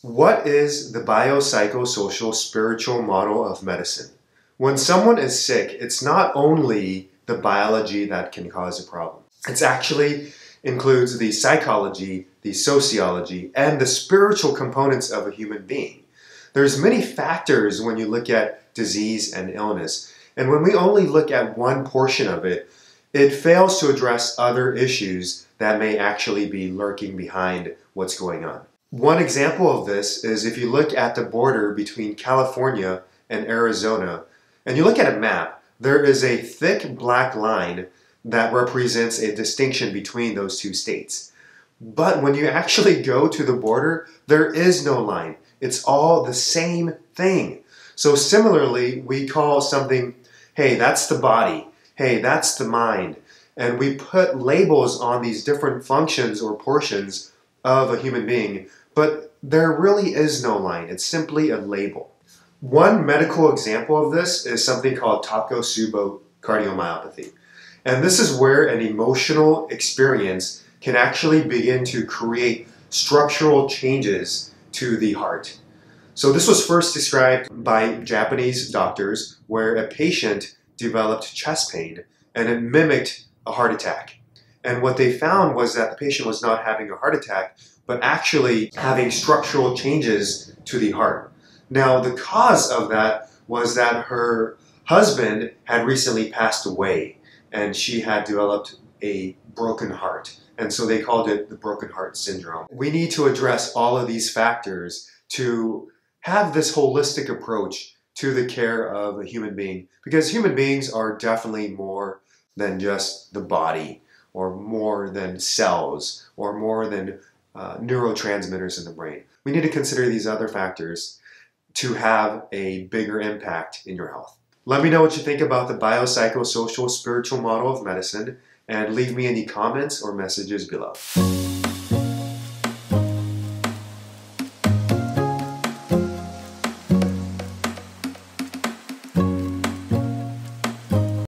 What is the biopsychosocial spiritual model of medicine? When someone is sick, it's not only the biology that can cause a problem. It actually includes the psychology, the sociology, and the spiritual components of a human being. There's many factors when you look at disease and illness, and when we only look at one portion of it, it fails to address other issues that may actually be lurking behind what's going on. One example of this is if you look at the border between California and Arizona, and you look at a map, there is a thick black line that represents a distinction between those two states. But when you actually go to the border, there is no line. It's all the same thing. So similarly, we call something, hey, that's the body. Hey, that's the mind. And we put labels on these different functions or portions of a human being, but there really is no line. It's simply a label. One medical example of this is something called Takotsubo cardiomyopathy. And this is where an emotional experience can actually begin to create structural changes to the heart. So this was first described by Japanese doctors where a patient developed chest pain and it mimicked a heart attack. And what they found was that the patient was not having a heart attack, but actually having structural changes to the heart. Now, the cause of that was that her husband had recently passed away and she had developed a broken heart. And so they called it the broken heart syndrome. We need to address all of these factors to have this holistic approach to the care of a human being, because human beings are definitely more than just the body, or more than cells, or more than neurotransmitters in the brain. We need to consider these other factors to have a bigger impact in your health. Let me know what you think about the biopsychosocial spiritual model of medicine, and leave me any comments or messages below.